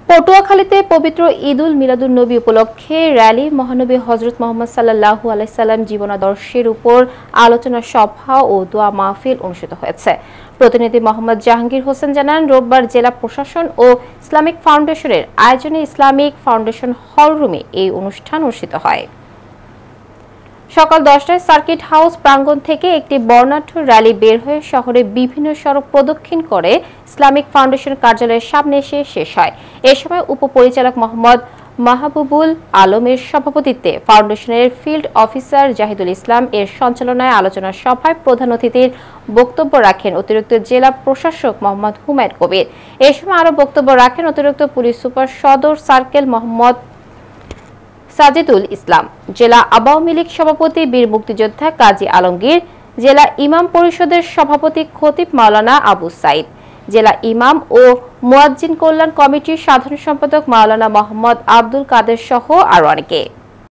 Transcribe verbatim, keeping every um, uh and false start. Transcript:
পটুয়াখালীতে পবিত্র ঈদুল মিলাদুন নবী উপলক্ষে র্যালি মহানবী হযরত মুহাম্মদ সাল্লাল্লাহু আলাইহি সাল্লাম জীবনাদর্শের উপর আলোচনা সভা ও দোয়া মাহফিল অনুষ্ঠিত হয়েছে। প্রতিনিধি মোহাম্মদ জাহাঙ্গীর হোসেন জানান, রোববার জেলা প্রশাসন ও ইসলামিক ফাউন্ডেশনের আয়োজনে ইসলামিক ফাউন্ডেশন হলরুমে এই অনুষ্ঠান অনুষ্ঠিত হয়। সকাল দশটায় সার্কিট হাউস প্রাঙ্গণ থেকে একটি বর্ণাঢ্য র্যালি বের হয়ে শহরে বিভিন্ন সড়ক প্রদক্ষিণ করে ইসলামিক ফাউন্ডেশন কার্যালয়ের সামনে এসে শেষ হয়। এ সময় উপপরিচালক মোহাম্মদ মাহবুবুল আলমের সভাপতিত্বে ফাউন্ডেশনের ফিল্ড অফিসার জাহিদুল ইসলাম এর সঞ্চালনায় আলোচনা সভায় প্রধান অতিথির বক্তব্য রাখেন অতিরিক্ত জেলা প্রশাসক মোহাম্মদ হুমায়ুন কবির। এ সময় আরও বক্তব্য রাখেন অতিরিক্ত পুলিশ সুপার সদর সার্কেল মোহাম্মদ সাজিদুল ইসলাম, জেলা আওয়ামী লীগ সভাপতি বীর মুক্তিযোদ্ধা কাজী আলমগীর, জেলা ইমাম পরিষদের সভাপতি খতিব মাওলানা আবু সাইদ, জেলা ইমাম ও মুয়াজ্জিন কল্যাণ কমিটির সাধারণ সম্পাদক মাওলানা মোহাম্মদ আব্দুল কাদের সহ আরো অনেকে।